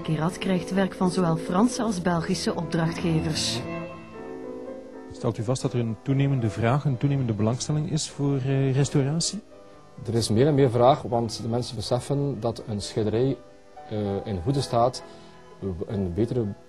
Kerat krijgt werk van zowel Franse als Belgische opdrachtgevers. Stelt u vast dat er een toenemende vraag, een toenemende belangstelling is voor restauratie? Er is meer en meer vraag, want de mensen beseffen dat een schilderij in goede staat een betere